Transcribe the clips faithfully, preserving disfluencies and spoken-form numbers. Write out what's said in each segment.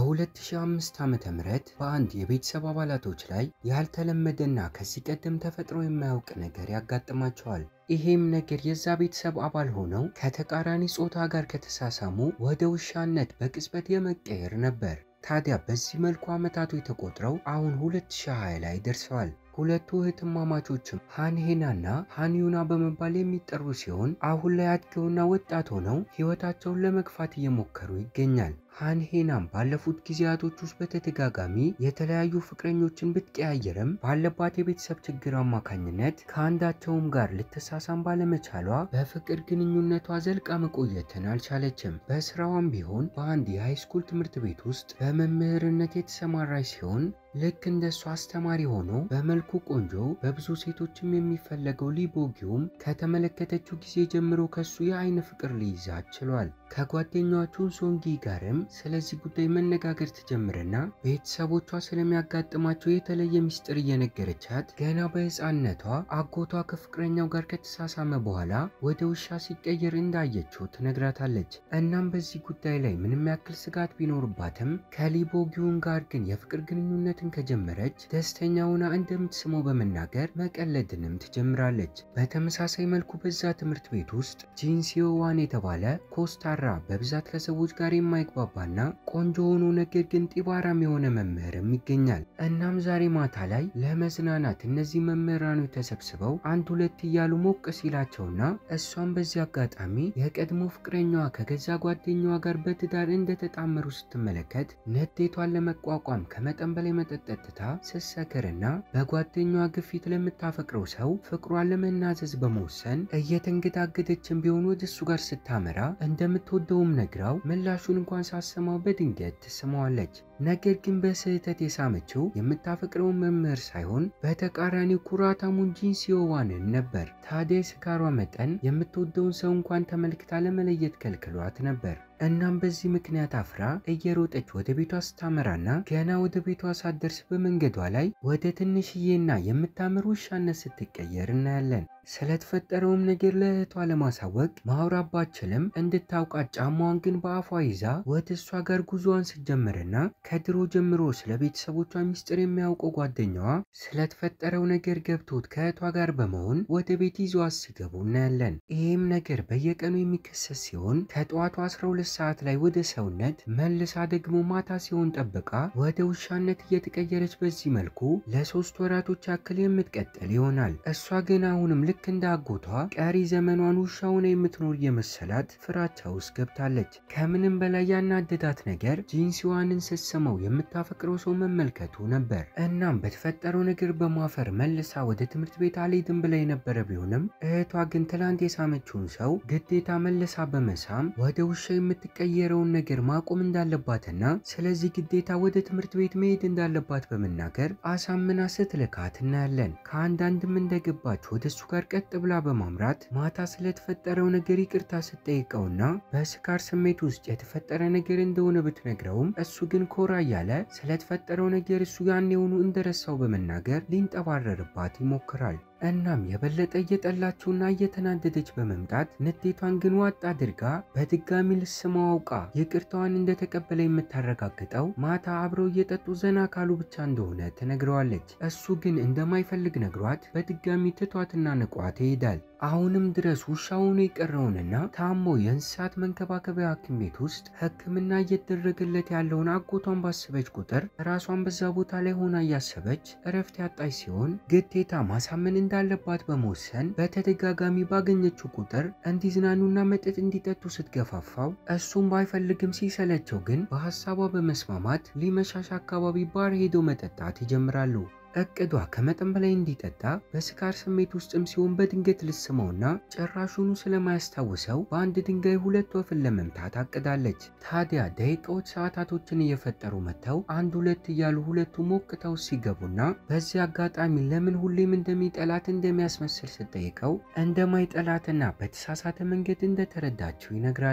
በ2005 ዓመተ ምህረት በአንድ የቤተሰብ አባላቶች ላይ ያልተለመደና ከዚህ ቀደም ተፈጥሮ የማያውቅ ነገር ያጋጥማቸዋል። ይሄም ነገር የዛ ቤተሰብ አባል ሆነው ከተቃራኒ ጾታ ጋር ከተሳሳሙ ወደ ውሻነት በቅጽበት የመቀየር ነበር። ታዲያ በዚህ መልኩ አመታቱ ተቆጥረው አሁን ሁለት ሺህ ሃያ ላይ ደርሰዋል። ሁለቱ እህትማማቾችም ሃንሄናና ሃንዩና በመባል የሚጠሩ ሲሆን አሁን ላይ አድገውና ወጣት ሆነው ህይወታቸውን ለመግፋት እየሞከሩ ይገኛል። ሃንሄናም ባለፉት ጊዜያቶች ውስጥ በተደጋጋሚ የተለያዩ ፍቅረኞችን ብትቀያየርም ባለባት የቤተሰብ ችግር አማካኝነት ከአንዳቸውም ጋር ልትሳሳም ባለመቻሏ በፍቅር ግንኙነቷ ዘልቃ መቆየትን አልቻለችም። በስራዋም ቢሆን በአንድ የሃይስኩል ትምህርት ቤት ውስጥ በመምህርነት የተሰማራች ሲሆን ልክ እንደሷ አስተማሪ ሆኖ በመልኩ ቆንጆ በብዙ ሴቶችም የሚፈለገው ሊቦጊውም ከተመለከተችው ጊዜ ጀምሮ ከሱ የአይን ፍቅር ሊይዛት ችሏል። ከጓደኛዋ ቹንሶንጊ ጋርም ስለዚህ ጉዳይ መነጋገር ትጀምርና ቤተሰቦቿ ስለሚያጋጥማቸው የተለየ ሚስጥር እየነገረቻት ገና በህፃንነቷ አጎቷ ከፍቅረኛው ጋር ከተሳሳመ በኋላ ወደ ውሻ ሲቀየር እንዳየችው ትነግራታለች። እናም በዚህ ጉዳይ ላይ ምንም ያክል ስጋት ቢኖርባትም ከሊቦጊውን ጋር ግን የፍቅር ግንኙነትን ከጀመረች ደስተኛ ሆና እንደምትስመው በመናገር መቀለድንም ትጀምራለች። በተመሳሳይ መልኩ በዛ ትምህርት ቤት ውስጥ ጂንሲዮዋን የተባለ ኮስታራ በብዛት ከሰዎች ጋር የማይግባባና ቆንጆ ሆኖ ነገር ግን ጢባራም የሆነ መምህርም ይገኛል። እናም ዛሬ ማታ ላይ ለመዝናናት እነዚህ መምህራኖች ተሰብስበው አንድ ሁለት እያሉ ሞቅ ሲላቸውና እሷም በዚህ አጋጣሚ የቀድሞ ፍቅረኛዋ ከገዛ ጓደኛዋ ጋር በትዳር እንደተጣመሩ ስትመለከት ንዴቷን ለመቋቋም ከመጠን በላይ መጠጥ ጠጥታ ስትሰክርና በጓደኛዋ ግፊት ለምታፈቅረው ሰው ፍቅሯን ለመናዘዝ በመወሰን እየተንገዳገደችን ቢሆን ወደ እሱ ጋር ስታመራ እንደምትወደውም ነግራው ምላሹን እንኳን ሳሰማው በድንገት ትስመዋለች። ነገር ግን በስህተት የሳመችው የምታፈቅረውን መምህር ሳይሆን በተቃራኒው ኩራታሙን ጂንሲዮዋንን ነበር። ታዲያ የስካሯ መጠን የምትወደውን ሰው እንኳን ተመልክታ ለመለየት ከልክሏት ነበር። እናም በዚህ ምክንያት አፍራ እየሮጠች ወደ ቤቷ ስታመራና ገና ወደ ቤቷ ሳትደርስ በመንገዷ ላይ ወደ ትንሽዬና የምታምር ውሻነት ስትቀየር እናያለን። ስለተፈጠረውም ነገር ለእህቷ ለማሳወቅ ማውራት ባትችልም እንድታውቃት ጫማዋን ግን በአፏ ይዛ ወደ እሷ ጋር ጉዞዋን ስትጀምርና ከድሮ ጀምሮ ስለ ቤተሰቦቿ ሚስጥር የሚያውቀው ጓደኛዋ ስለተፈጠረው ነገር ገብቶት ከእህቷ ጋር በመሆን ወደ ቤት ይዟት ሲገቡ እናያለን። ይህም ነገር በየቀኑ የሚከሰት ሲሆን ከጠዋቱ አስራ ሁለት ሰዓት ላይ ወደ ሰውነት መልሳ ደግሞ ማታ ሲሆን ጠብቃ ወደ ውሻነት እየተቀየረች በዚህ መልኩ ለሶስት ወራቶች ያክል የምትቀጥል ይሆናል። እሷ ግን አሁንም ልክ እንደ አጎቷ ቀሪ ዘመኗን ውሻ ሆና የምትኖር የመሰላት ፍራቻ ውስጥ ገብታለች። ከምንም በላይ ያናደዳት ነገር ጂንሲዮዋንን ስትስመው የምታፈቅረው ሰው መመልከቱ ነበር። እናም በተፈጠረው ነገር በማፈር መልሳ ወደ ትምህርት ቤት አልሄድም ብላ የነበረ ቢሆንም እህቷ ግን ትላንት የሳመችውን ሰው ግዴታ መልሳ በመሳም ወደ ውሻ የምትቀየረውን ነገር ማቆም እንዳለባትና ስለዚህ ግዴታ ወደ ትምህርት ቤት መሄድ እንዳለባት በመናገር አሳምና ስትልካት እናያለን። ከአንዳንድም እንደገባች ወደ እሱ ጋር ቀጥ ብላ በማምራት ማታ ስለተፈጠረው ነገር ይቅርታ ስትጠይቀውና በስካር ስሜት ውስጥ የተፈጠረ ነገር እንደሆነ ብትነግረውም እሱ ግን ኮራ እያለ ስለተፈጠረው ነገር እሱ ያኔውኑ እንደረሳው በመናገር ሊንጠባረርባት ይሞክራል። እናም የበለጠ እየጠላችውና እየተናደደች በመምጣት ንዴቷን ግን ዋጥ አድርጋ በድጋሚ ልስመው አውቃ ይቅርታዋን እንደተቀበለ የምታረጋግጠው ማታ አብረው እየጠጡ ዘና ካሉ ብቻ እንደሆነ ትነግረዋለች። እሱ ግን እንደማይፈልግ ነግሯት በድጋሚ ትቷትና ንቋት ይሄዳል። አሁንም ድረስ ውሻውን የቀረውንና ታሞ የእንስሳት መንከባከቢያ ሐኪም ቤት ውስጥ ሕክምና እየተደረገለት ያለውን አጎቷን ባሰበች ቁጥር ራሷን በዛ ቦታ ላይ ሆና እያሰበች እረፍት ያጣች ሲሆን ግዴታ ማሳመን እንዳለባት በመወሰን በተደጋጋሚ ባገኘችው ቁጥር እንዲዝናኑና መጠጥ እንዲጠጡ ስትገፋፋው እሱም ባይፈልግም ሲሰለቸው ግን በሐሳቧ በመስማማት ሊመሻሽ አካባቢ ባር ሄደው መጠጣት ይጀምራሉ። እቅዷ ከመጠን በላይ እንዲጠጣ በስካር ስሜት ውስጥም ሲሆን በድንገት ልስመውና ጭራሹኑ ስለማያስታውሰው በአንድ ድንጋይ ሁለት ወፍን ለመምታት አቅዳለች። ታዲያ ደቂቃዎች ሰዓታቶችን እየፈጠሩ መጥተው አንድ ሁለት እያሉ ሁለቱ ሞቅተው ሲገቡና በዚህ አጋጣሚ ለምን ሁሌም እንደሚጠላት እንደሚያስመስል ስትጠይቀው እንደማይጠላትና በተሳሳተ መንገድ እንደተረዳችው ይነግራታል።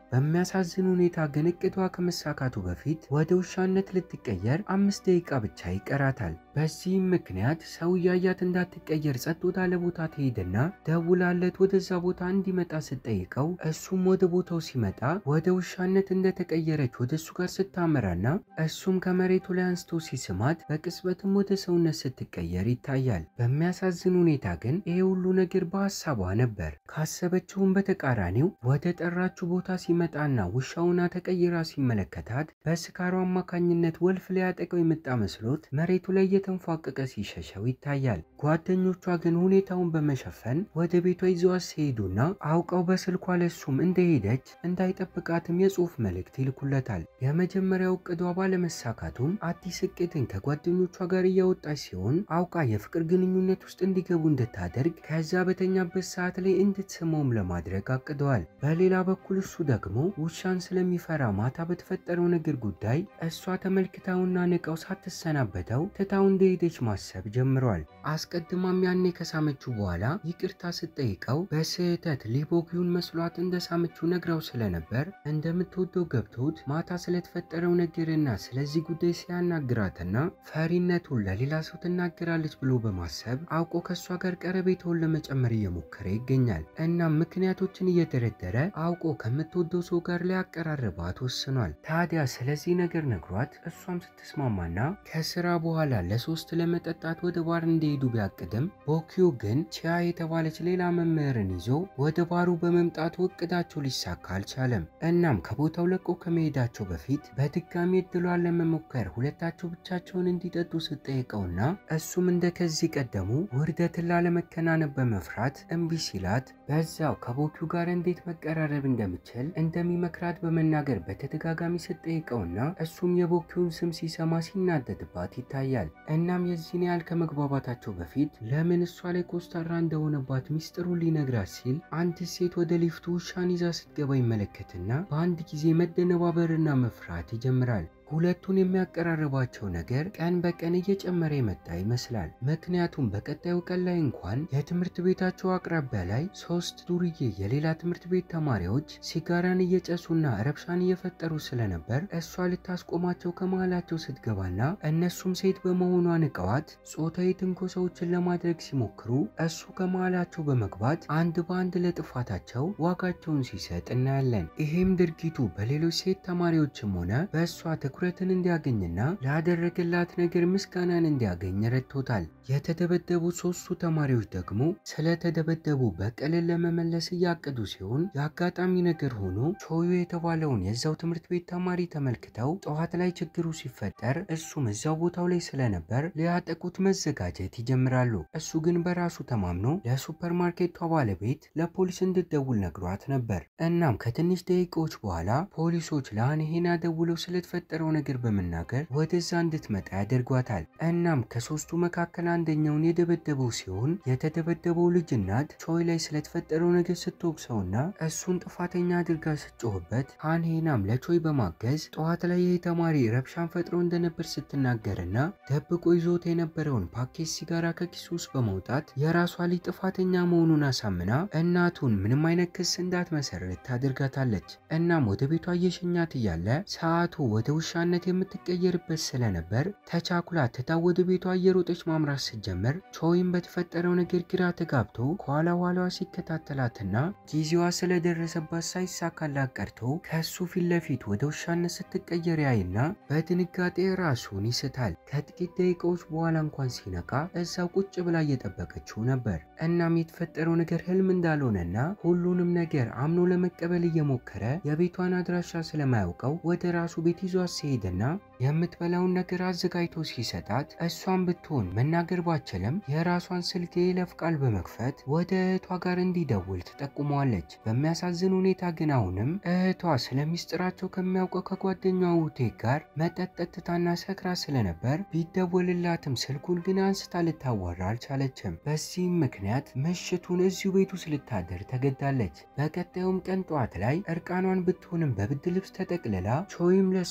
በሚያሳዝን ሁኔታ ግን እቅዷ ከመሳካቱ በፊት ወደ ውሻነት ልትቀየር አምስት ደቂቃ ብቻ ይቀራታል። በዚህም ምክንያት ሰው እያያት እንዳትቀየር ጸጥ ወዳለ ቦታ ትሄድና ደውላለት ወደዛ ቦታ እንዲመጣ ስትጠይቀው እሱም ወደ ቦታው ሲመጣ ወደ ውሻነት እንደተቀየረች ወደ እሱ ጋር ስታመራና እሱም ከመሬቱ ላይ አንስቶ ሲስማት በቅጽበትም ወደ ሰውነት ስትቀየር ይታያል። በሚያሳዝን ሁኔታ ግን ይሄ ሁሉ ነገር በሀሳቧ ነበር። ካሰበችውም በተቃራኒው ወደ ጠራችው ቦታ ሲመጣና ውሻውና ተቀይራ ሲመለከታት በስካሩ አማካኝነት ወልፍ ሊያጠቀው የመጣ መስሎት መሬቱ ላይ እየተንፏቀቀ ሲሸሸው ይታያል። ጓደኞቿ ግን ሁኔታውን በመሸፈን ወደ ቤቷ ይዘዋት ሲሄዱና አውቀው በስልኳ ለሱም እንደሄደች እንዳይጠብቃትም የጽሑፍ መልእክት ይልኩለታል። የመጀመሪያው እቅዷ ባለመሳካቱም አዲስ እቅድን ከጓደኞቿ ጋር እያወጣች ሲሆን አውቃ የፍቅር ግንኙነት ውስጥ እንዲገቡ እንድታደርግ ከዛ በተኛበት ሰዓት ላይ እንድትስመውም ለማድረግ አቅደዋል። በሌላ በኩል እሱ ደግሞ ውሻን ስለሚፈራ ማታ በተፈጠረው ነገር ጉዳይ እሷ ተመልክታውና ንቀው ሳትሰናበተው ትታው እንደሄደች ማሰብ ጀምሯል። አስቀድማም ያኔ ከሳመችው በኋላ ይቅርታ ስትጠይቀው በስህተት ሊቦጊውን መስሏት እንደሳመችው ነግራው ስለነበር እንደምትወደው ገብቶት ማታ ስለተፈጠረው ነገርና ስለዚህ ጉዳይ ሲያናግራትና ፈሪነቱን ለሌላ ሰው ትናገራለች ብሎ በማሰብ አውቆ ከሷ ጋር ቀረቤታውን ለመጨመር እየሞከረ ይገኛል። እናም ምክንያቶችን እየደረደረ አውቆ ከምትወደው ሰው ጋር ሊያቀራርባት ወስኗል። ታዲያ ስለዚህ ነገር ነግሯት እሷም ስትስማማና ከስራ በኋላ ለሶስት ለመጠጣት ወደ ባር እንደሄዱ ቢያቅድም ቦኪዮ ግን ቺያ የተባለች ሌላ መምህርን ይዞ ወደ ባሩ በመምጣቱ እቅዳቸው ሊሳካ አልቻለም። እናም ከቦታው ለቆ ከመሄዳቸው በፊት በድጋሚ እድሏን ለመሞከር ሁለታቸው ብቻቸውን እንዲጠጡ ስትጠይቀውና እሱም እንደ ከዚህ ቀደሙ ውርደትን ላለመከናነብ በመፍራት እምቢ ሲላት በዛው ከቦኪዮ ጋር እንዴት መቀራረብ እንደምችል እንደሚመክራት በመናገር በተደጋጋሚ ስትጠይቀውና እሱም የቦኪዮን ስም ሲሰማ ሲናደድባት ይታያል። እናም የዚህን ያህል ከመግባባታቸው በፊት ለምን እሷ ላይ ኮስታራ እንደሆነባት ሚስጥሩን ሊነግራት ሲል አንድ ሴት ወደ ሊፍቱ ውሻን ይዛ ስትገባ ይመለከትና በአንድ ጊዜ መደነባበርና መፍራት ይጀምራል። ሁለቱን የሚያቀራርባቸው ነገር ቀን በቀን እየጨመረ የመጣ ይመስላል። ምክንያቱም በቀጣዩ ቀን ላይ እንኳን የትምህርት ቤታቸው አቅራቢያ ላይ ሶስት ዱርዬ የሌላ ትምህርት ቤት ተማሪዎች ሲጋራን እየጨሱና ረብሻን እየፈጠሩ ስለነበር እሷ ልታስቆማቸው ከመሃላቸው ስትገባና እነሱም ሴት በመሆኗ ንቀዋት ጾታዊ ትንኮሳዎችን ለማድረግ ሲሞክሩ እሱ ከመሃላቸው በመግባት አንድ በአንድ ለጥፋታቸው ዋጋቸውን ሲሰጥ እናያለን። ይሄም ድርጊቱ በሌሎች ሴት ተማሪዎችም ሆነ በእሷ ትኩረትን እንዲያገኝና ላደረገላት ነገር ምስጋናን እንዲያገኝ ረድቶታል። የተደበደቡት ሶስቱ ተማሪዎች ደግሞ ስለተደበደቡ በቀልን ለመመለስ እያቀዱ ሲሆን የአጋጣሚ ነገር ሆኖ ቾዮ የተባለውን የዛው ትምህርት ቤት ተማሪ ተመልክተው ጠዋት ላይ ችግሩ ሲፈጠር እሱም እዛው ቦታው ላይ ስለነበር ሊያጠቁት መዘጋጀት ይጀምራሉ። እሱ ግን በራሱ ተማምኖ ለሱፐርማርኬቷ ባለቤት ለፖሊስ እንድትደውል ነግሯት ነበር። እናም ከትንሽ ደቂቃዎች በኋላ ፖሊሶች ለአንሄና ደውለው ስለተፈጠረው ነገር በመናገር ወደዛ እንድትመጣ ያደርጓታል። እናም ከሶስቱ መካከል አንደኛውን የደበደበው ሲሆን የተደበደበው ልጅ እናት ቾይ ላይ ስለተፈጠረው ነገር ስትወቅሰውና እሱን ጥፋተኛ አድርጋ ስትጮህበት አንሄናም ለቾይ በማገዝ ጠዋት ላይ ይህ ተማሪ ረብሻን ፈጥሮ እንደነበር ስትናገርና ደብቆ ይዞት የነበረውን ፓኬት ሲጋራ ከኪሱ ውስጥ በመውጣት የራሷ ልጅ ጥፋተኛ መሆኑን አሳምና እናቱን ምንም አይነት ክስ እንዳትመሰርት ታደርጋታለች። እናም ወደ ቤቷ እየሸኛት እያለ ሰዓቱ ወደ ውሻነት የምትቀየርበት ስለነበር ተቻኩላ ትታ ወደ ቤቷ እየሮጠች ማምራት ስትጀምር ቾይም በተፈጠረው ነገር ግራ ተጋብቶ ከኋላ ኋላዋ ሲከታተላትና ጊዜዋ ስለደረሰባት ሳይሳካላት ቀርቶ ከሱ ፊት ለፊት ወደ ውሻነት ስትቀየር ያይና በድንጋጤ ራሱን ይስታል። ከጥቂት ደቂቃዎች በኋላ እንኳን ሲነቃ እዛው ቁጭ ብላ እየጠበቀችው ነበር። እናም የተፈጠረው ነገር ህልም እንዳልሆነና ሁሉንም ነገር አምኖ ለመቀበል እየሞከረ የቤቷን አድራሻ ስለማያውቀው ወደ ራሱ ቤት ይዟት ሲሄድና የምትበላውን ነገር አዘጋጅቶ ሲሰጣት እሷን ብትሆን መናገር ባችልም የራሷን ስልክ የይለፍ ቃል በመክፈት ወደ እህቷ ጋር እንዲደውል ትጠቁመዋለች። በሚያሳዝን ሁኔታ ግን አሁንም እህቷ ስለሚስጥራቸው ከሚያውቀው ከጓደኛዋ ውቴክ ጋር መጠጥ ጠጥታና ሰክራ ስለነበር ቢደወልላትም ስልኩን ግን አንስታ ልታዋራ አልቻለችም። በዚህም ምክንያት ምሽቱን እዚሁ ቤት ውስጥ ልታደር ተገዳለች። በቀጣዩም ቀን ጠዋት ላይ እርቃኗን ብትሆንም በብርድ ልብስ ተጠቅልላ ቾይም ለሷ ሲል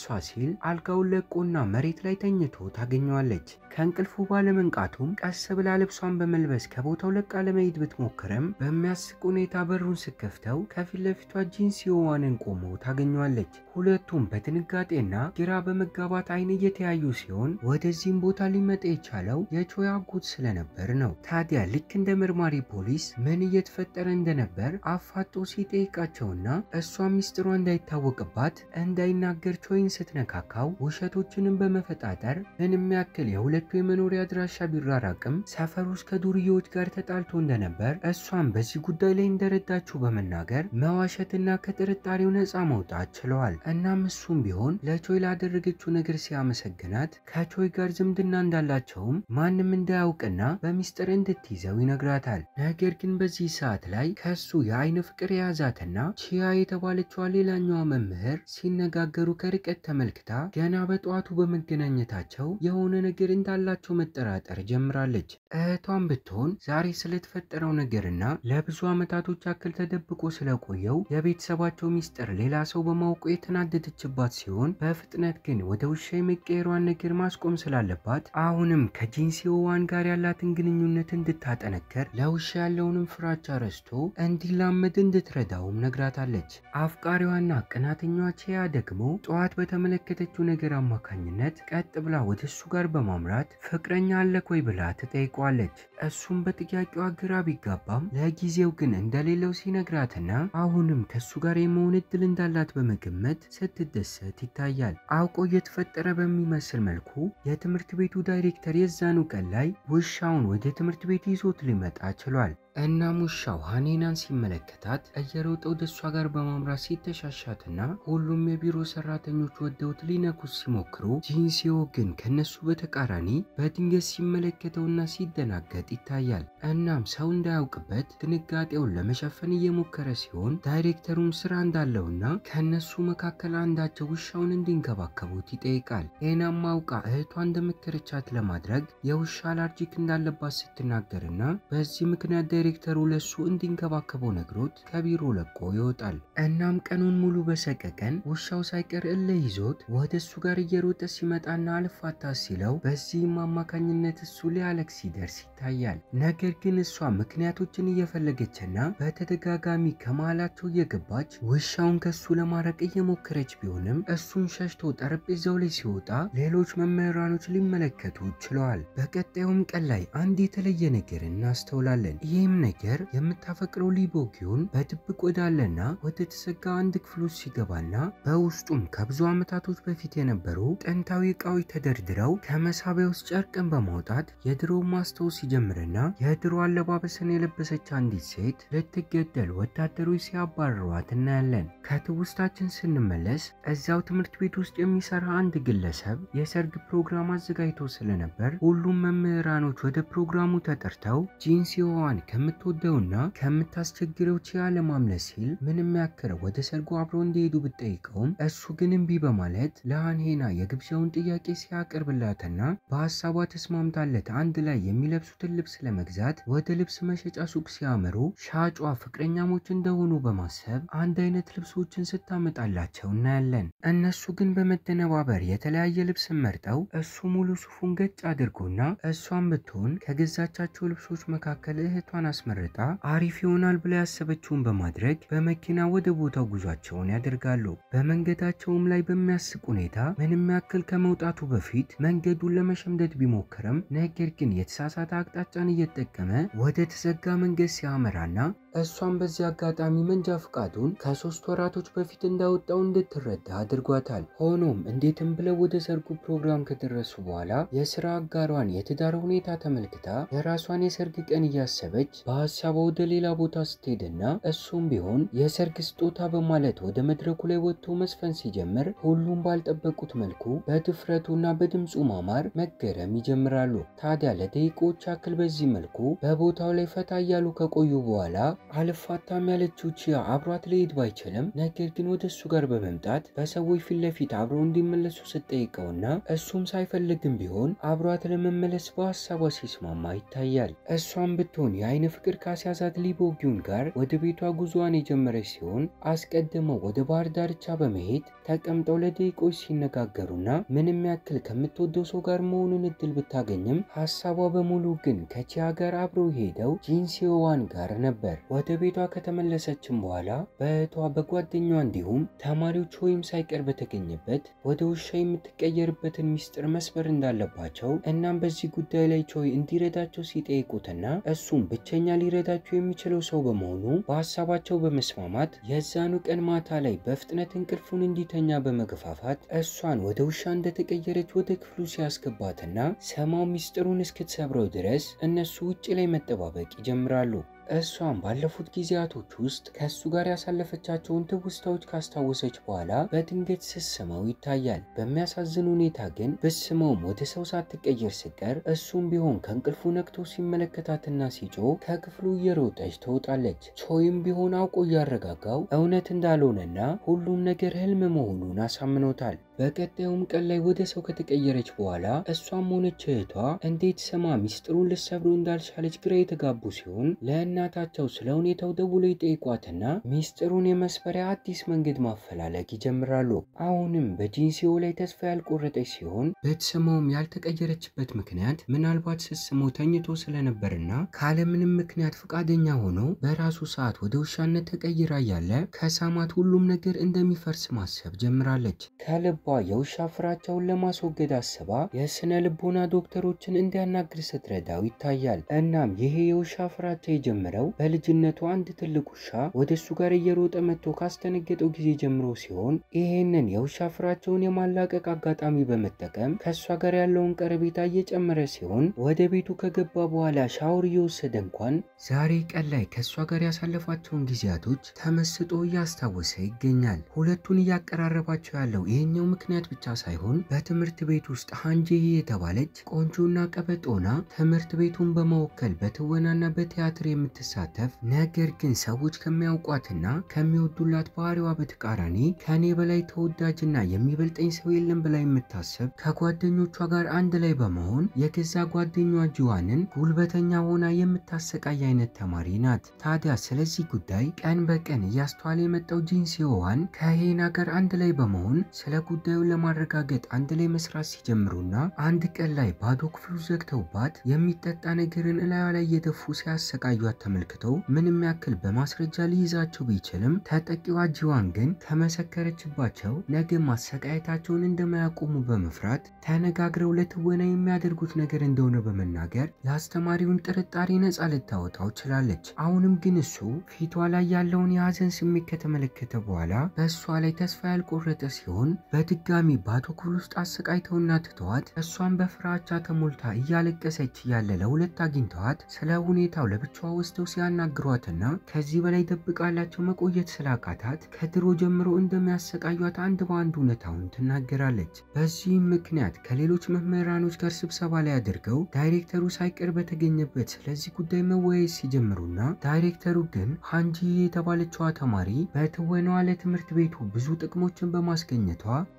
ሲል አልጋውን ለቆና መሬት ላይ ተኝቶ ታገኘዋለች። ከእንቅልፉ ባለመንቃቱም ቀስ ብላ ልብሷን በመልበስ ከቦታው ለቃ ለመሄድ ብትሞክርም በሚያስቅ ሁኔታ በሩን ስከፍተው ከፊት ለፊቷ ጂንሲዮዋንን ቆሞ ታገኘዋለች። ሁለቱም በድንጋጤና ግራ በመጋባት አይን እየተያዩ ሲሆን ወደዚህም ቦታ ሊመጣ የቻለው የቾይ አጎት ስለነበር ነው። ታዲያ ልክ እንደ መርማሪ ፖሊስ ምን እየተፈጠረ እንደነበር አፋጦ ሲጠይቃቸውና እሷ ሚስጥሯ እንዳይታወቅባት እንዳይናገር ቾይን ስትነካካው ውሸቶችንም በመፈጣጠር ምንም ያክል የሁለቱ የመኖሪያ አድራሻ ቢራራቅም ሰፈር ውስጥ ከዱርዬዎች ጋር ተጣልቶ እንደነበር እሷም በዚህ ጉዳይ ላይ እንደረዳችው በመናገር መዋሸትና ከጥርጣሬው ነፃ መውጣት ችለዋል። እናም እሱም ቢሆን ለቾይ ላደረገችው ነገር ሲያመሰግናት ከቾይ ጋር ዝምድና እንዳላቸውም ማንም እንዳያውቅና በሚስጥር እንድትይዘው ይነግራታል። ነገር ግን በዚህ ሰዓት ላይ ከሱ የአይን ፍቅር የያዛትና ቺያ የተባለችዋ ሌላኛዋ መምህር ሲነጋገሩ ከርቀት ተመልክታ ገና በጠዋቱ በመገናኘታቸው የሆነ ነገር እንዳላቸው መጠራጠር ጀምራለች። እህቷን ብትሆን ዛሬ ስለተፈጠረው ነገርና ለብዙ ዓመታቶች ያክል ተደብቆ ስለቆየው የቤተሰባቸው ሚስጥር ሌላ ሰው በማውቁ የተናደደችባት ሲሆን በፍጥነት ግን ወደ ውሻ የመቀየሯን ነገር ማስቆም ስላለባት አሁንም ከጂንሲዮዋን ጋር ያላትን ግንኙነት እንድታጠነክር ለውሻ ያለውንም ፍራቻ ረስቶ እንዲላመድ እንድትረዳውም ነግራታለች። አፍቃሪዋና ቅናተኛዋ ቺያ ደግሞ ጠዋት በተመለከተችው ነገር አማካኝነት ቀጥ ብላ ወደ እሱ ጋር በማምራት ፍቅረኛ አለክ ወይ ብላ ትጠይቋለች። እሱም በጥያቄዋ ግራ ቢጋባም ለጊዜው ግን እንደሌለው ሲነግራትና አሁንም ከሱ ጋር የመሆን እድል እንዳላት በመገመት ስትደሰት ይታያል። አውቆ እየተፈጠረ በሚመስል መልኩ የትምህርት ቤቱ ዳይሬክተር የዛኑ ቀን ላይ ውሻውን ወደ ትምህርት ቤት ይዞት ሊመጣ ችሏል። እናም ውሻው ሃኔናን ሲመለከታት እየሮጠ ወደ እሷ ጋር በማምራት ሲተሻሻትና ሁሉም የቢሮ ሰራተኞች ወደውት ሊነኩት ሲሞክሩ ጂንሲዮ ግን ከነሱ በተቃራኒ በድንገት ሲመለከተውና ሲደናገጥ ይታያል። እናም ሰው እንዳያውቅበት ድንጋጤውን ለመሸፈን እየሞከረ ሲሆን ዳይሬክተሩም ስራ እንዳለውና ከነሱ መካከል አንዳቸው ውሻውን እንዲንከባከቡት ይጠይቃል። ሄናም አውቃ እህቷ እንደመከረቻት ለማድረግ የውሻ አላርጂክ እንዳለባት ስትናገርና በዚህ ምክንያት ዳይሬክተሩ ለሱ እንዲንከባከበው ነግሮት ከቢሮ ለቆ ይወጣል። እናም ቀኑን ሙሉ በሰቀቀን ውሻው ሳይቀር እልህ ይዞት ወደ እሱ ጋር እየሮጠ ሲመጣና አልፋታ ሲለው በዚህም አማካኝነት እሱ ሊያለቅስ ሲደርስ ይታያል። ነገር ግን እሷ ምክንያቶችን እየፈለገችና በተደጋጋሚ ከመሃላቸው እየገባች ውሻውን ከሱ ለማረቅ እየሞከረች ቢሆንም እሱን ሸሽቶ ጠረጴዛው ላይ ሲወጣ ሌሎች መምህራኖች ሊመለከቱ ችለዋል። በቀጣዩም ቀን ላይ አንድ የተለየ ነገር እናስተውላለን። ይህም ነገር የምታፈቅረው ሊቦጊውን በድብቅ ወዳለና ወደ ተዘጋ አንድ ክፍል ውስጥ ሲገባና በውስጡም ከብዙ ዓመታቶች በፊት የነበሩ ጥንታዊ ዕቃዎች ተደርድረው ከመሳቢያ ውስጥ ጨርቅን በማውጣት የድሮ ማስታወስ ሲጀምርና የድሮ አለባበስን የለበሰች አንዲት ሴት ልትገደል ወታደሮች ሲያባርሯት እናያለን። ከትውስታችን ስንመለስ እዚያው ትምህርት ቤት ውስጥ የሚሰራ አንድ ግለሰብ የሰርግ ፕሮግራም አዘጋጅቶ ስለነበር ሁሉም መምህራኖች ወደ ፕሮግራሙ ተጠርተው ጂንሲዮዋን ከምትወደውና ከምታስቸግረው ቺያ ለማምለጥ ሲል ምንም ያክል ወደ ሰርጉ አብረው እንዲሄዱ ብትጠይቀውም እሱ ግን እምቢ በማለት ለሃኔና የግብዣውን ጥያቄ ሲያቀርብላትና በሐሳቧ ተስማምታለት አንድ ላይ የሚለብሱትን ልብስ ለመግዛት ወደ ልብስ መሸጫ ሱቅ ሲያመሩ ሻጯ ፍቅረኛሞች እንደሆኑ በማሰብ አንድ አይነት ልብሶችን ስታመጣላቸው እናያለን። እነሱ ግን በመደነባበር የተለያየ ልብስ መርጠው እሱ ሙሉ ሱፉን ገጭ አድርጎና እሷን ብትሆን ከገዛቻቸው ልብሶች መካከል እህቷን አስመርጣ አሪፍ ይሆናል ብላ ያሰበችውን በማድረግ በመኪና ወደ ቦታው ጉዟቸውን ያደርጋሉ። በመንገዳቸውም ላይ በሚያስቅ ሁኔታ ምንም ያክል ከመውጣቱ በፊት መንገዱን ለመሸምደድ ቢሞክርም ነገር ግን የተሳሳተ አቅጣጫን እየተጠቀመ ወደ ተዘጋ መንገድ ሲያመራና እሷን በዚህ አጋጣሚ መንጃ ፍቃዱን ከሶስት ወራቶች በፊት እንዳወጣው እንድትረዳ አድርጓታል። ሆኖም እንዴትም ብለው ወደ ሰርጉ ፕሮግራም ከደረሱ በኋላ የስራ አጋሯን የትዳር ሁኔታ ተመልክታ የራሷን የሰርግ ቀን እያሰበች በሐሳቧ ወደ ሌላ ቦታ ስትሄድና እሱም ቢሆን የሰርግ ስጦታ በማለት ወደ መድረኩ ላይ ወጥቶ መስፈን ሲጀምር ሁሉም ባልጠበቁት መልኩ በድፍረቱና በድምፁ ማማር መገረም ይጀምራሉ። ታዲያ ለደቂቆች ያክል በዚህ መልኩ በቦታው ላይ ፈታ እያሉ ከቆዩ በኋላ አልፋታም ያለችው ቺያ አብሯት ሊሄድ ባይችልም ነገር ግን ወደ እሱ ጋር በመምጣት በሰዎች ፊት ለፊት አብረው እንዲመለሱ ስትጠይቀውና እሱም ሳይፈልግም ቢሆን አብሯት ለመመለስ በሀሳቧ ሲስማማ ይታያል። እሷም ብትሆን የአይን ፍቅር ካስያዛት ሊቦጊውን ጋር ወደ ቤቷ ጉዞዋን የጀመረች ሲሆን አስቀድመው ወደ ባህር ዳርቻ በመሄድ ተቀምጠው ለደቂቆች ሲነጋገሩና ምንም ያክል ከምትወደው ሰው ጋር መሆኑን እድል ብታገኝም ሀሳቧ በሙሉ ግን ከቺያ ጋር አብረው ሄደው ጂንሲዮዋን ጋር ነበር። ወደ ቤቷ ከተመለሰችም በኋላ በእህቷ በጓደኛዋ እንዲሁም ተማሪዎች ወይም ሳይቀር በተገኘበት ወደ ውሻ የምትቀየርበትን ሚስጥር መስበር እንዳለባቸው እናም በዚህ ጉዳይ ላይ ቾይ እንዲረዳቸው ሲጠይቁትና እሱም ብቸኛ ሊረዳቸው የሚችለው ሰው በመሆኑ በሀሳባቸው በመስማማት የዛኑ ቀን ማታ ላይ በፍጥነት እንቅልፉን እንዲተኛ በመገፋፋት እሷን ወደ ውሻ እንደተቀየረች ወደ ክፍሉ ሲያስገባትና ሰማው ሚስጥሩን እስክትሰብረው ድረስ እነሱ ውጪ ላይ መጠባበቅ ይጀምራሉ። እሷም ባለፉት ጊዜያቶች ውስጥ ከሱ ጋር ያሳለፈቻቸውን ትውስታዎች ካስታወሰች በኋላ በድንገት ስትስመው ይታያል። በሚያሳዝን ሁኔታ ግን ብስመውም ወደ ሰው ሳትቀየር ስትቀር እሱም ቢሆን ከእንቅልፉ ነቅቶ ሲመለከታትና ሲጮህ ከክፍሉ እየሮጠች ትወጣለች። ቾይም ቢሆን አውቆ እያረጋጋው እውነት እንዳልሆነና ሁሉም ነገር ህልም መሆኑን አሳምኖታል። በቀጣዩም ቀን ላይ ወደ ሰው ከተቀየረች በኋላ እሷም ሆነች እህቷ እንዴት ስማ ሚስጥሩን ልትሰብሩ እንዳልቻለች ግራ የተጋቡ ሲሆን ለእናታቸው ስለ ሁኔታው ደውለው ይጠይቋትና ሚስጥሩን የመስፈሪያ አዲስ መንገድ ማፈላለግ ይጀምራሉ። አሁንም በጂንሲዮ ላይ ተስፋ ያልቆረጠች ሲሆን ብትስመውም ያልተቀየረችበት ምክንያት ምናልባት ስትስመው ተኝቶ ስለነበርና ካለምንም ምክንያት ፈቃደኛ ሆኖ በራሱ ሰዓት ወደ ውሻነት ተቀይራ ያለ ከሳማት ሁሉም ነገር እንደሚፈርስ ማሰብ ጀምራለች። ከልቧ የውሻ ፍራቻውን ለማስወገድ አስባ የስነ ልቦና ዶክተሮችን እንዲያናግር ስትረዳው ይታያል። እናም ይሄ የውሻ ፍራቻ የጀመረው በልጅነቱ አንድ ትልቅ ውሻ ወደ እሱ ጋር እየሮጠ መጥቶ ካስተነገጠው ጊዜ ጀምሮ ሲሆን ይሄንን የውሻ ፍራቻውን የማላቀቅ አጋጣሚ በመጠቀም ከእሷ ጋር ያለውን ቀረቤታ እየጨመረ ሲሆን ወደ ቤቱ ከገባ በኋላ ሻወር እየወሰደ እንኳን ዛሬ ቀን ላይ ከእሷ ጋር ያሳለፋቸውን ጊዜያቶች ተመስጦ እያስታወሰ ይገኛል። ሁለቱን እያቀራረባቸው ያለው ይሄኛው ምክንያት ብቻ ሳይሆን በትምህርት ቤት ውስጥ ሃንጂ የተባለች ቆንጆና ቀበጦና ትምህርት ቤቱን በመወከል በትወናና በቲያትር የምትሳተፍ ነገር ግን ሰዎች ከሚያውቋትና ከሚወዱላት ባህሪዋ በተቃራኒ ከኔ በላይ ተወዳጅና የሚበልጠኝ ሰው የለም ብላ የምታስብ ከጓደኞቿ ጋር አንድ ላይ በመሆን የገዛ ጓደኛዋ ጂዋንን ጉልበተኛ ሆና የምታሰቃይ አይነት ተማሪ ናት። ታዲያ ስለዚህ ጉዳይ ቀን በቀን እያስተዋለ የመጣው ጂንሲዮዋን ከሄና ጋር አንድ ላይ በመሆን ስለ ጉዳዩን ለማረጋገጥ አንድ ላይ መስራት ሲጀምሩና አንድ ቀን ላይ ባዶ ክፍሉ ዘግተውባት የሚጠጣ ነገርን እላዩ ላይ እየደፉ ሲያሰቃዩት ተመልክተው ምንም ያክል በማስረጃ ሊይዛቸው ቢችልም ተጠቂዋ ጂዋን ግን ከመሰከረችባቸው ነገ ማሰቃየታቸውን እንደማያቆሙ በመፍራት ተነጋግረው ለትወና የሚያደርጉት ነገር እንደሆነ በመናገር የአስተማሪውን ጥርጣሬ ነፃ ልታወጣው ችላለች። አሁንም ግን እሱ ፊቷ ላይ ያለውን የሀዘን ስሜት ከተመለከተ በኋላ በእሷ ላይ ተስፋ ያልቆረጠ ሲሆን በድጋሚ ባዶ ክፍል ውስጥ አሰቃይተውና ትተዋት እሷን በፍራቻ ተሞልታ እያለቀሰች ያለ ለሁለት አግኝተዋት ስለ ሁኔታው ለብቻዋ ወስደው ሲያናግሯትና ከዚህ በላይ ደብቃላቸው መቆየት ስላቃታት ከድሮ ጀምሮ እንደሚያሰቃዩት አንድ በአንድ እውነታውን ትናገራለች። በዚህም ምክንያት ከሌሎች መምህራኖች ጋር ስብሰባ ላይ አድርገው ዳይሬክተሩ ሳይቀር በተገኘበት ስለዚህ ጉዳይ መወያየት ሲጀምሩና ዳይሬክተሩ ግን ሃንጂ የተባለችዋ ተማሪ በትወናዋ ለትምህርት ቤቱ ብዙ ጥቅሞችን በማስገኘቷ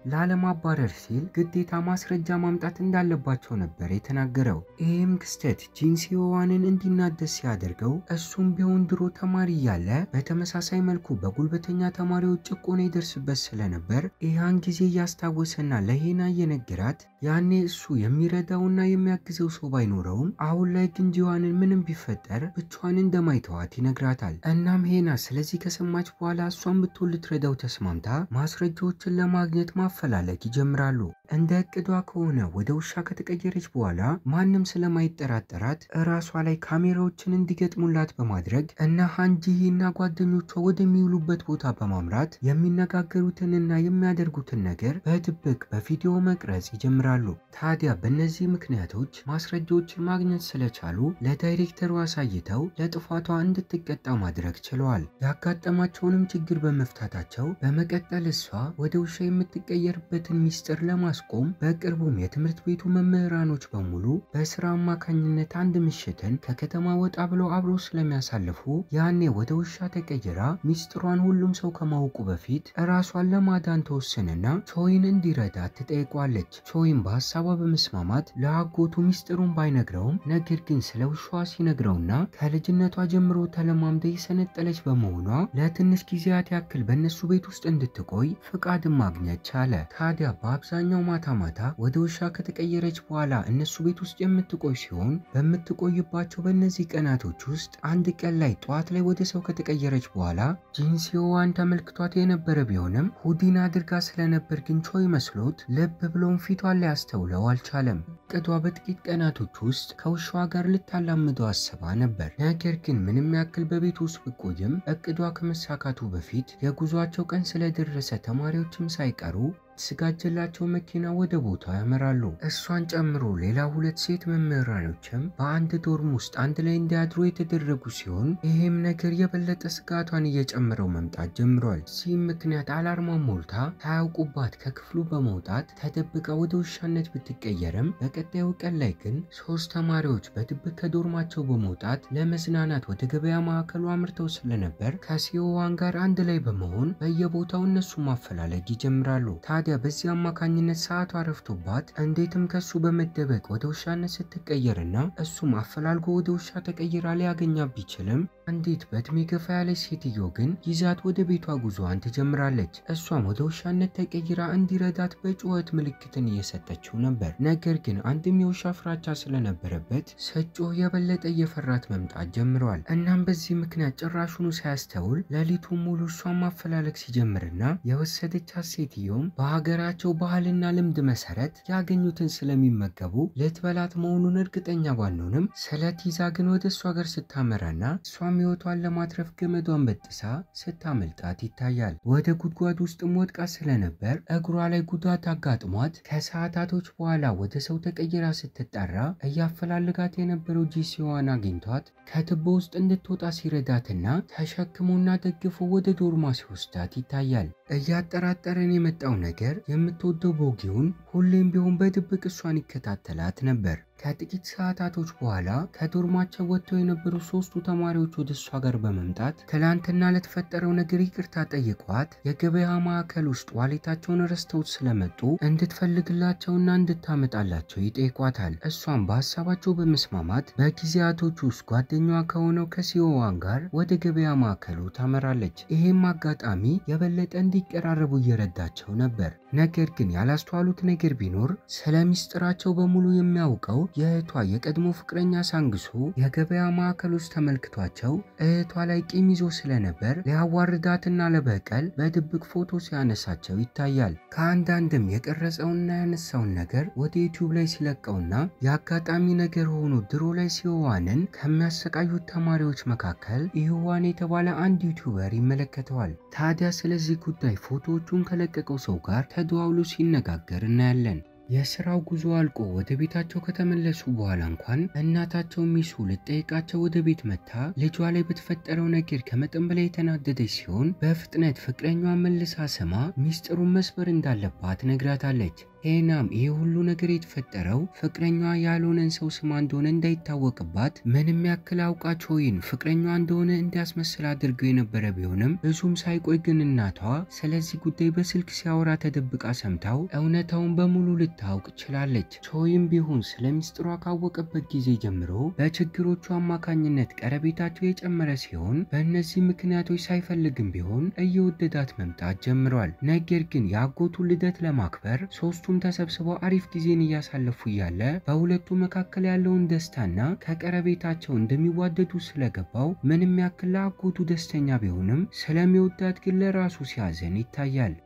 ላለማባረር ሲል ግዴታ ማስረጃ ማምጣት እንዳለባቸው ነበር የተናገረው። ይህም ክስተት ጂንሲዮዋንን እንዲናደስ ሲያደርገው እሱም ቢሆን ድሮ ተማሪ ያለ በተመሳሳይ መልኩ በጉልበተኛ ተማሪዎች ጭቆና ይደርስበት ስለነበር ይህን ጊዜ እያስታወሰና ለሄና እየነገራት ያኔ እሱ የሚረዳውና የሚያግዘው ሰው ባይኖረውም አሁን ላይ ግን ጂዋንን ምንም ቢፈጠር ብቻዋን እንደማይተዋት ይነግራታል። እናም ሄና ስለዚህ ከሰማች በኋላ እሷን ብትሆን ልትረዳው ተስማምታ ማስረጃዎችን ለማግኘት ማፈላለግ ይጀምራሉ። እንደ እቅዷ ከሆነ ወደ ውሻ ከተቀየረች በኋላ ማንም ስለማይጠራጠራት እራሷ ላይ ካሜራዎችን እንዲገጥሙላት በማድረግ እና ሃንጂና ጓደኞቿ ወደሚውሉበት ቦታ በማምራት የሚነጋገሩትንና የሚያደርጉትን ነገር በድብቅ በቪዲዮ መቅረጽ ይጀምራሉ። ይጀምራሉ። ታዲያ በእነዚህ ምክንያቶች ማስረጃዎችን ማግኘት ስለቻሉ ለዳይሬክተሩ አሳይተው ለጥፋቷ እንድትቀጣ ማድረግ ችለዋል። ያጋጠማቸውንም ችግር በመፍታታቸው በመቀጠል እሷ ወደ ውሻ የምትቀየርበትን ሚስጥር ለማስቆም በቅርቡም የትምህርት ቤቱ መምህራኖች በሙሉ በስራ አማካኝነት አንድ ምሽትን ከከተማ ወጣ ብለው አብረው ስለሚያሳልፉ ያኔ ወደ ውሻ ተቀይራ ሚስጥሯን ሁሉም ሰው ከማወቁ በፊት ራሷን ለማዳን ተወስንና ቾይን እንዲረዳት ትጠይቋለች። ቾይን በሀሳቧ በመስማማት ለአጎቱ ሚስጥሩን ባይነግረውም ነገር ግን ስለ ውሻዋ ሲነግረውና ከልጅነቷ ጀምሮ ተለማምደ የሰነጠለች በመሆኗ ለትንሽ ጊዜያት ያክል በእነሱ ቤት ውስጥ እንድትቆይ ፍቃድን ማግኘት ቻለ። ታዲያ በአብዛኛው ማታ ማታ ወደ ውሻ ከተቀየረች በኋላ እነሱ ቤት ውስጥ የምትቆይ ሲሆን በምትቆይባቸው በእነዚህ ቀናቶች ውስጥ አንድ ቀን ላይ ጠዋት ላይ ወደ ሰው ከተቀየረች በኋላ ጂንሲዮዋን ተመልክቷት የነበረ ቢሆንም ሁዲን አድርጋ ስለነበር ግን ቾይ መስሎት ልብ ብሎም ፊቷን ላይ አስተውለው አልቻለም። እቅዷ በጥቂት ቀናቶች ውስጥ ከውሻዋ ጋር ልታላምደው አስባ ነበር። ነገር ግን ምንም ያክል በቤት ውስጥ ብቆይም እቅዷ ከመሳካቱ በፊት የጉዟቸው ቀን ስለደረሰ ተማሪዎችም ሳይቀሩ ስጋጀላቸው መኪና ወደ ቦታው ያመራሉ። እሷን ጨምሮ ሌላ ሁለት ሴት መምህራኖችም በአንድ ዶርም ውስጥ አንድ ላይ እንዲያድሩ የተደረጉ ሲሆን ይሄም ነገር የበለጠ ስጋቷን እየጨመረው መምጣት ጀምሯል። እዚህም ምክንያት አላርማ ሞልታ ታያውቁባት ከክፍሉ በመውጣት ተደብቃ ወደ ውሻነት ብትቀየርም በቀጣዩ ቀን ላይ ግን ሶስት ተማሪዎች በድብቅ ከዶርማቸው በመውጣት ለመዝናናት ወደ ገበያ ማዕከሉ አምርተው ስለነበር ከሲዮዋን ጋር አንድ ላይ በመሆን በየቦታው እነሱ ማፈላለግ ይጀምራሉ። ታዲያ በዚህ አማካኝነት ሰዓቷ አረፍቶባት እንዴትም ከሱ በመደበቅ ወደ ውሻነት ስትቀየርና እሱም አፈላልጎ ወደ ውሻ ተቀይራ ሊያገኛት ቢችልም አንዲት በእድሜ ገፋ ያለች ሴትዮ ግን ይዛት ወደ ቤቷ ጉዞዋን ትጀምራለች። እሷም ወደ ውሻነት ተቀይራ እንዲረዳት በጩኸት ምልክትን እየሰጠችው ነበር። ነገር ግን አንድም የውሻ ፍራቻ ስለነበረበት ሰጮህ የበለጠ እየፈራት መምጣት ጀምሯል። እናም በዚህ ምክንያት ጭራሹኑ ሳያስተውል ሌሊቱን ሙሉ እሷን ማፈላለግ ሲጀምርና የወሰደቻት ሴትዮም በሀገራቸው ባህልና ልምድ መሰረት ያገኙትን ስለሚመገቡ ልትበላት መሆኑን እርግጠኛ ባንሆንም ስለት ይዛ ግን ወደ እሷ ጋር ስታመራና እሷም ሕይወቷን ለማትረፍ ገመዷን በጥሳ ስታመልጣት ይታያል። ወደ ጉድጓድ ውስጥም ወድቃ ስለነበር እግሯ ላይ ጉዳት አጋጥሟት ከሰዓታቶች በኋላ ወደ ሰው ተቀይራ ስትጠራ እያፈላልጋት የነበረው ጂሲዋን አግኝቷት ከትቦ ውስጥ እንድትወጣ ሲረዳትና ተሸክሞና ደግፎ ወደ ዶርማ ሲወስዳት ይታያል። እያጠራጠረን የመጣው ነገር የምትወደው ቦጊውን ሁሌም ቢሆን በድብቅ እሷን ይከታተላት ነበር። ከጥቂት ሰዓታቶች በኋላ ከዶርማቸው ወጥተው የነበሩ ሶስቱ ተማሪዎች ወደ እሷ ጋር በመምጣት ትላንትና ለተፈጠረው ነገር ይቅርታ ጠይቋት የገበያ ማዕከል ውስጥ ዋሌታቸውን ረስተውት ስለመጡ እንድትፈልግላቸውና እንድታመጣላቸው ይጠይቋታል። እሷም በሀሳባቸው በመስማማት በጊዜያቶች ውስጥ ጓደኛዋ ከሆነው ከሲዮዋን ጋር ወደ ገበያ ማዕከሉ ታመራለች። ይሄም አጋጣሚ የበለጠ እንዲቀራረቡ እየረዳቸው ነበር። ነገር ግን ያላስተዋሉት ነገር ቢኖር ስለ ሚስጥራቸው በሙሉ የሚያውቀው የእህቷ የቀድሞ ፍቅረኛ ሳንግሶ የገበያ ማዕከል ውስጥ ተመልክቷቸው እህቷ ላይ ቂም ይዞ ስለነበር ሊያዋርዳትና ለበቀል በድብቅ ፎቶ ሲያነሳቸው ይታያል። ከአንዳንድም የቀረጸውና ያነሳውን ነገር ወደ ዩቲዩብ ላይ ሲለቀውና የአጋጣሚ ነገር ሆኖ ድሮ ላይ ሲዮዋንን ከሚያሰቃዩት ተማሪዎች መካከል ኢዮዋን የተባለ አንድ ዩቲዩበር ይመለከተዋል። ታዲያ ስለዚህ ጉዳይ ፎቶዎቹን ከለቀቀው ሰው ጋር ተደዋውሎ ሲነጋገር እናያለን። የስራው ጉዞ አልቆ ወደ ቤታቸው ከተመለሱ በኋላ እንኳን እናታቸው ሚሱ ልጠይቃቸው ወደ ቤት መታ ልጇ ላይ በተፈጠረው ነገር ከመጠን በላይ የተናደደች ሲሆን በፍጥነት ፍቅረኛዋን መልሳ ስማ ሚስጥሩን መስበር እንዳለባት ነግራታለች። ሄናም ይህ ሁሉ ነገር የተፈጠረው ፍቅረኛዋ ያልሆነን ሰው ስማ እንደሆነ እንዳይታወቅባት ምንም ያክል አውቃ ቾይን ፍቅረኛዋ እንደሆነ እንዲያስመስል አድርገው የነበረ ቢሆንም ብዙም ሳይቆይ ግን እናቷ ስለዚህ ጉዳይ በስልክ ሲያወራ ተደብቃ ሰምታው እውነታውን በሙሉ ልታውቅ ችላለች። ቾይም ቢሆን ስለ ሚስጥሯ ካወቀበት ጊዜ ጀምሮ በችግሮቹ አማካኝነት ቀረቤታቸው የጨመረ ሲሆን በእነዚህ ምክንያቶች ሳይፈልግም ቢሆን እየወደዳት መምጣት ጀምሯል። ነገር ግን የአጎቱ ልደት ለማክበር ሶስቱ ተሰብስበው አሪፍ ጊዜን እያሳለፉ ያለ በሁለቱ መካከል ያለውን ደስታና ከቀረቤታቸው እንደሚዋደዱ ስለገባው ምንም ያክል ለአጎቱ ደስተኛ ቢሆንም ስለሚወዳት ግን ለራሱ ሲያዘን ይታያል።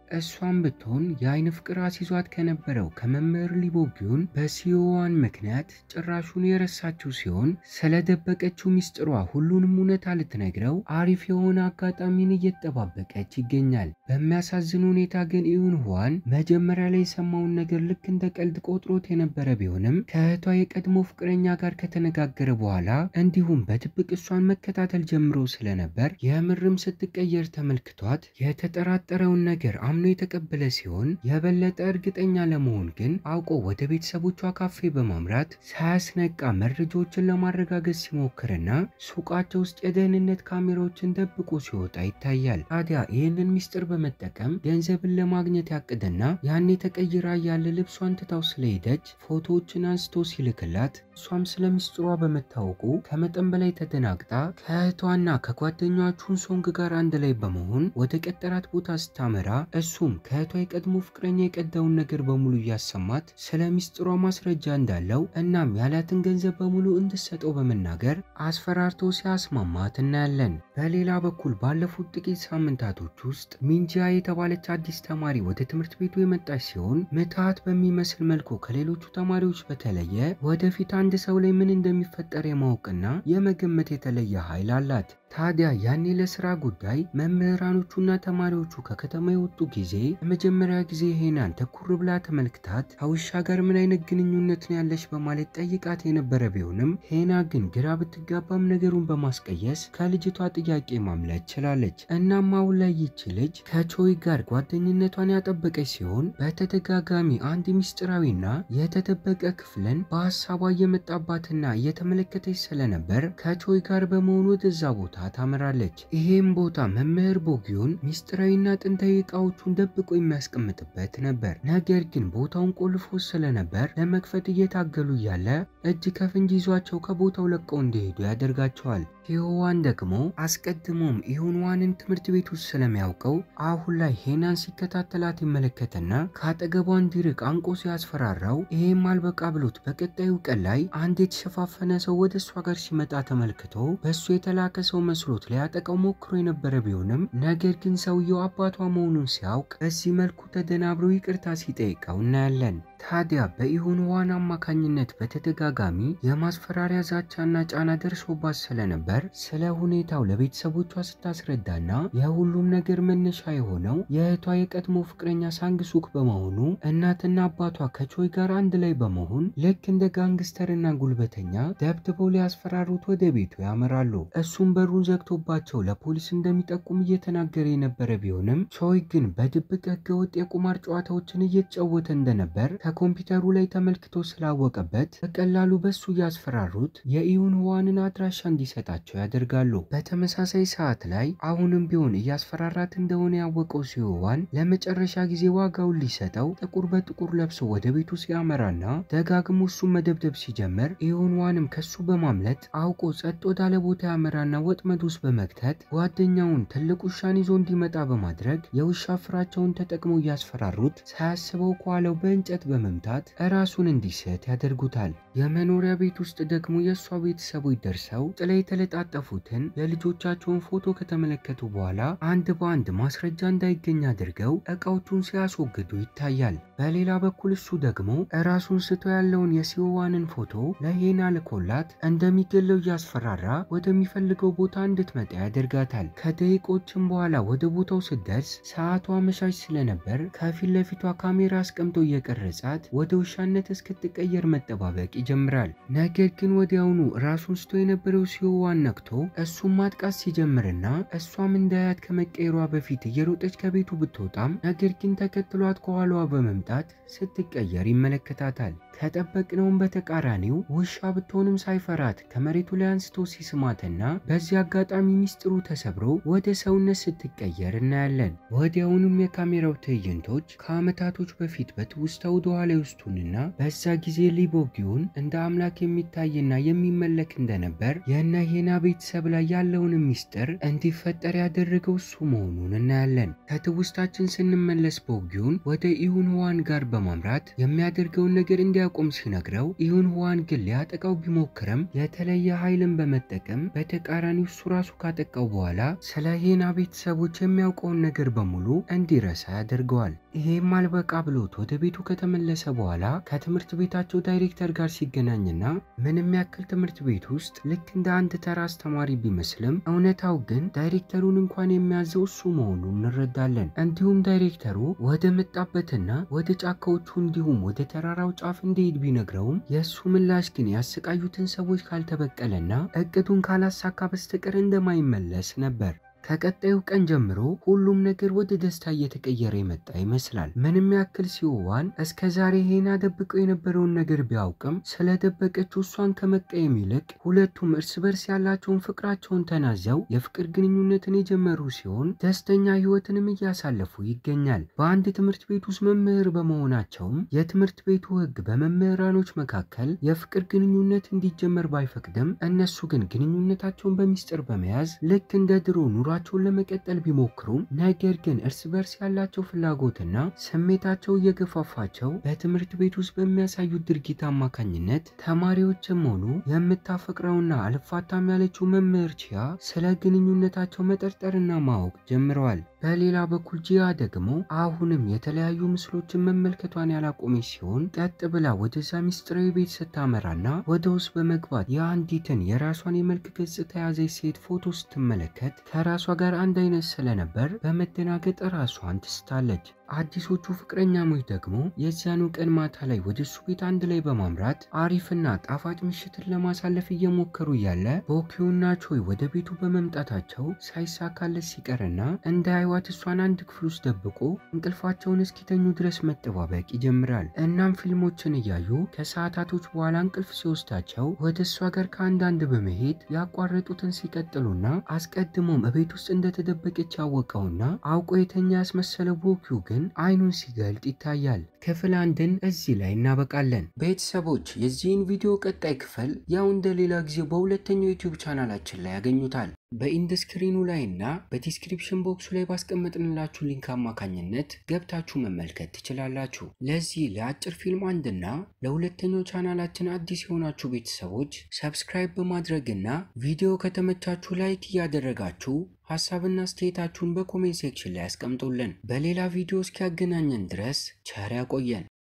እሷም ብትሆን የአይን ፍቅር አስይዟት ከነበረው ከመምህር ሊቦጊዮን በሲዮዋን ምክንያት ጭራሹን የረሳችው ሲሆን ስለደበቀችው ሚስጥሯ ሁሉንም እውነታ ልትነግረው አሪፍ የሆነ አጋጣሚን እየተጠባበቀች ይገኛል። በሚያሳዝን ሁኔታ ግን ኢዩን ህዋን መጀመሪያ ላይ የሰማውን ነገር ልክ እንደ ቀልድ ቆጥሮት የነበረ ቢሆንም ከእህቷ የቀድሞ ፍቅረኛ ጋር ከተነጋገረ በኋላ እንዲሁም በድብቅ እሷን መከታተል ጀምሮ ስለነበር የምርም ስትቀየር ተመልክቷት የተጠራጠረውን ነገር አምኖ የተቀበለ ሲሆን የበለጠ እርግጠኛ ለመሆን ግን አውቆ ወደ ቤተሰቦቿ ካፌ በማምራት ሳያስነቃ መረጃዎችን ለማረጋገጥ ሲሞክርና ሱቃቸው ውስጥ የደህንነት ካሜራዎችን ደብቆ ሲወጣ ይታያል። ታዲያ ይህንን ሚስጥር በመጠቀም ገንዘብን ለማግኘት ያቅድና ያኔ ተቀይራ ያለ ልብሷን ትታው ስለሄደች ፎቶዎችን አንስቶ ሲልክላት እሷም ስለ ሚስጥሯ በመታወቁ ከመጠን በላይ ተደናግጣ ከእህቷና ከጓደኛዋ ቹንሶንግ ጋር አንድ ላይ በመሆን ወደ ቀጠራት ቦታ ስታመራ እሱም ከእህቷ የቀድሞ ፍቅረኛ የቀዳውን ነገር በሙሉ እያሰማት ስለ ሚስጥሯ ማስረጃ እንዳለው እናም ያላትን ገንዘብ በሙሉ እንድትሰጠው በመናገር አስፈራርቶ ሲያስማማት እናያለን። በሌላ በኩል ባለፉት ጥቂት ሳምንታቶች ውስጥ ሚንጂያ የተባለች አዲስ ተማሪ ወደ ትምህርት ቤቱ የመጣች ሲሆን ምትሃት በሚመስል መልኩ ከሌሎቹ ተማሪዎች በተለየ ወደፊት አንድ ሰው ላይ ምን እንደሚፈጠር የማወቅና የመገመት የተለየ ኃይል አላት። ታዲያ ያኔ ለስራ ጉዳይ መምህራኖቹና ተማሪዎቹ ከከተማ የወጡ ጊዜ ለመጀመሪያ ጊዜ ሄናን ተኩር ብላ ተመልክታት ከውሻ ጋር ምን አይነት ግንኙነት ነው ያለሽ በማለት ጠይቃት የነበረ ቢሆንም ሄና ግን ግራ ብትጋባም ነገሩን በማስቀየስ ከልጅቷ ጥያቄ ማምለጥ ችላለች። እናም አሁን ላይ ይቺ ልጅ ከቾይ ጋር ጓደኝነቷን ያጠበቀች ሲሆን በተደጋጋሚ አንድ ሚስጥራዊና የተደበቀ ክፍልን በሀሳቧ እየመጣባትና እየተመለከተች ስለነበር ከቾይ ጋር በመሆኑ ወደዛ ቦታ ታመራለች። ይሄም ቦታ መምህር ቦጊዮን ሚስጥራዊና ጥንታዊ እቃዎቹን ደብቆ የሚያስቀምጥበት ነበር። ነገር ግን ቦታውን ቆልፎ ስለነበር ለመክፈት እየታገሉ እያለ እጅ ከፍንጅ ይዟቸው ከቦታው ለቀው እንዲሄዱ ያደርጋቸዋል። ሂዮዋን ደግሞ አስቀድሞም ኢዩንዋንን ትምህርት ቤት ውስጥ ስለሚያውቀው አሁን ላይ ሄናን ሲከታተላት ይመለከትና ከአጠገቧ እንዲርቅ አንቆ ሲያስፈራራው ይሄም አልበቃ ብሎት በቀጣዩ ቀን ላይ አንድ የተሸፋፈነ ሰው ወደ እሷ ጋር ሲመጣ ተመልክቶ በእሱ የተላከ ሰው መስሎት ሊያጠቃው ሞክሮ የነበረ ቢሆንም ነገር ግን ሰውየው አባቷ መሆኑን ሲያውቅ በዚህ መልኩ ተደናብሮ ይቅርታ ሲጠይቀው እናያለን። ታዲያ በኢዩንዋን አማካኝነት በተደጋጋሚ የማስፈራሪያ ዛቻና ጫና ደርሶባት ስለነበር ስለ ሁኔታው ለቤተሰቦቿ ስታስረዳና የሁሉም ነገር መነሻ የሆነው የእህቷ የቀድሞ ፍቅረኛ ሳንግሱክ በመሆኑ እናትና አባቷ ከቾይ ጋር አንድ ላይ በመሆን ልክ እንደ ጋንግስተርና ጉልበተኛ ደብድበው ሊያስፈራሩት ወደ ቤቱ ያመራሉ። እሱም በሩን ዘግቶባቸው ለፖሊስ እንደሚጠቁም እየተናገረ የነበረ ቢሆንም ቾይ ግን በድብቅ ህገወጥ የቁማር ጨዋታዎችን እየተጫወተ እንደነበር ከኮምፒውተሩ ላይ ተመልክቶ ስላወቀበት በቀላሉ በሱ እያስፈራሩት የኢዩንዋንን አድራሻ እንዲሰጣቸው ያደርጋሉ። በተመሳሳይ ሰዓት ላይ አሁንም ቢሆን እያስፈራራት እንደሆነ ያወቀው ሲዮዋን ለመጨረሻ ጊዜ ዋጋውን ሊሰጠው ጥቁር በጥቁር ለብሶ ወደ ቤቱ ሲያመራና ደጋግሞ እሱን መደብደብ ሲጀምር ኢዩንዋንም ከሱ በማምለጥ አውቆ ጸጥ ወዳለ ቦታ ያመራና ወጥመድ ውስጥ በመክተት ጓደኛውን ትልቅ ውሻን ይዞ እንዲመጣ በማድረግ የውሻ ፍራቸውን ተጠቅሞ እያስፈራሩት ሳያስበው ከኋላው በእንጨት በመምታት ራሱን እንዲስት ያደርጉታል። የመኖሪያ ቤት ውስጥ ደግሞ የእሷ ቤተሰቦች ደርሰው ጥላ የተለጣጠፉትን የልጆቻቸውን ፎቶ ከተመለከቱ በኋላ አንድ በአንድ ማስረጃ እንዳይገኝ አድርገው እቃዎቹን ሲያስወግዱ ይታያል። በሌላ በኩል እሱ ደግሞ ራሱን ስቶ ያለውን የሲዮዋንን ፎቶ ለሄና ልኮላት እንደሚገለው እያስፈራራ ወደሚፈልገው ቦታ እንድትመጣ ያደርጋታል። ከደቂቆችም በኋላ ወደ ቦታው ስትደርስ ሰዓቷ መሻሽ ስለነበር ከፊት ለፊቷ ካሜራ አስቀምጦ እየቀረጻት ወደ ውሻነት እስክትቀየር መጠባበቅ ይጀምራል። ነገር ግን ወዲያውኑ ራሱን ስቶ የነበረው ሲዮዋን ነክቶ እሱም ማጥቃት ሲጀምርና እሷም እንዳያት ከመቀየሯ በፊት እየሮጠች ከቤቱ ብትወጣም ነገር ግን ተከትሏት ከኋላዋ በመምጣት ስትቀየር ይመለከታታል። ከጠበቅነውም በተቃራኒው ውሻ ብትሆንም ሳይፈራት ከመሬቱ ላይ አንስቶ ሲስማትና በዚህ አጋጣሚ ሚስጥሩ ተሰብሮ ወደ ሰውነት ስትቀየር እናያለን። ወዲያውኑም የካሜራው ትዕይንቶች ከአመታቶች በፊት በትውስታ ወደ ኢዮአሌውስቱንና በዛ ጊዜ ሊቦጊዮን እንደ አምላክ የሚታይና የሚመለክ እንደነበር የነ ሄና ቤተሰብ ላይ ያለውን ሚስጥር እንዲፈጠር ያደረገው እሱ መሆኑን እናያለን። ከትውስታችን ስንመለስ ቦጊዮን ወደ ኢዩን ህዋን ጋር በማምራት የሚያደርገውን ነገር እንዲያቆም ሲነግረው ኢዩን ህዋን ግን ሊያጠቃው ቢሞክርም የተለየ ኃይልን በመጠቀም በተቃራኒው እሱ ራሱ ካጠቃው በኋላ ስለ ሄና ቤተሰቦች የሚያውቀውን ነገር በሙሉ እንዲረሳ ያደርገዋል። ይሄም አልበቃ ብሎት ወደ ቤቱ ከተመለሰ በኋላ ከትምህርት ቤታቸው ዳይሬክተር ጋር ሲገናኝና ምንም ያክል ትምህርት ቤት ውስጥ ልክ እንደ አንድ ተራ አስተማሪ ቢመስልም እውነታው ግን ዳይሬክተሩን እንኳን የሚያዘው እሱ መሆኑን እንረዳለን። እንዲሁም ዳይሬክተሩ ወደ መጣበትና ወደ ጫካዎቹ እንዲሁም ወደ ተራራው ጫፍ እንዲሄድ ቢነግረውም የእሱ ምላሽ ግን ያሰቃዩትን ሰዎች ካልተበቀለና እቅዱን ካላሳካ በስተቀር እንደማይመለስ ነበር። ከቀጣዩ ቀን ጀምሮ ሁሉም ነገር ወደ ደስታ እየተቀየረ የመጣ ይመስላል። ምንም ያክል ሲሆዋን እስከዛሬ ሄና ደብቀው የነበረውን ነገር ቢያውቅም ስለደበቀችው እሷን ከመቀየም ይልቅ ሁለቱም እርስ በርስ ያላቸውን ፍቅራቸውን ተናዘው የፍቅር ግንኙነትን የጀመሩ ሲሆን ደስተኛ ህይወትንም እያሳለፉ ይገኛል። በአንድ ትምህርት ቤት ውስጥ መምህር በመሆናቸውም የትምህርት ቤቱ ህግ በመምህራኖች መካከል የፍቅር ግንኙነት እንዲጀመር ባይፈቅድም እነሱ ግን ግንኙነታቸውን በሚስጥር በመያዝ ልክ እንደ ድሮ ኑሯቸውን ለመቀጠል ቢሞክሩም ነገር ግን እርስ በርስ ያላቸው ፍላጎትና ስሜታቸው እየገፋፋቸው በትምህርት ቤት ውስጥ በሚያሳዩት ድርጊት አማካኝነት ተማሪዎችም ሆኑ የምታፈቅረውና አልፋታም ያለችው መምህር ቺያ ስለ ግንኙነታቸው መጠርጠርና ማወቅ ጀምረዋል። በሌላ በኩል ጂያ ደግሞ አሁንም የተለያዩ ምስሎችን መመልከቷን ያላቆመች ሲሆን ቀጥ ብላ ወደዛ ሚስጥራዊ ቤት ስታመራና ወደ ውስጥ በመግባት የአንዲትን የራሷን የመልክ ገጽታ የያዘች ሴት ፎቶ ስትመለከት ከራሷ ጋር አንድ አይነት ስለነበር በመደናገጥ ራሷን ትስታለች። አዲሶቹ ፍቅረኛሞች ደግሞ የዚያኑ ቀን ማታ ላይ ወደ እሱ ቤት አንድ ላይ በማምራት አሪፍና ጣፋጭ ምሽትን ለማሳለፍ እየሞከሩ እያለ ቦኪዮና ቾይ ወደ ቤቱ በመምጣታቸው ሳይሳካለት ሲቀርና እንደ አይዋት እሷን አንድ ክፍል ውስጥ ደብቆ እንቅልፋቸውን እስኪተኙ ድረስ መጠባበቅ ይጀምራል። እናም ፊልሞችን እያዩ ከሰዓታቶች በኋላ እንቅልፍ ሲወስዳቸው ወደ እሷ ጋር ከአንዳንድ በመሄድ ያቋረጡትን ሲቀጥሉና አስቀድሞም እቤት ውስጥ እንደተደበቀች ያወቀውና አውቆ የተኛ ያስመሰለው ቦኪዮ ግን አይኑን ሲገልጥ ይታያል። ክፍል አንድን እዚህ ላይ እናበቃለን። ቤተሰቦች የዚህን ቪዲዮ ቀጣይ ክፍል ያው እንደሌላ ጊዜ በሁለተኛው ዩቲዩብ ቻናላችን ላይ ያገኙታል። በኢንድ ስክሪኑ ላይና በዲስክሪፕሽን ቦክሱ ላይ ባስቀመጥንላችሁ ሊንክ አማካኝነት ገብታችሁ መመልከት ትችላላችሁ። ለዚህ ለአጭር ፊልም አንድና ለሁለተኛው ቻናላችን አዲስ የሆናችሁ ቤተሰቦች ሰብስክራይብ በማድረግና ቪዲዮ ከተመቻችሁ ላይክ እያደረጋችሁ ሐሳብና አስተያየታችሁን በኮሜንት ሴክሽን ላይ አስቀምጡልን። በሌላ ቪዲዮ እስኪያገናኘን ድረስ ቸር ያቆየን።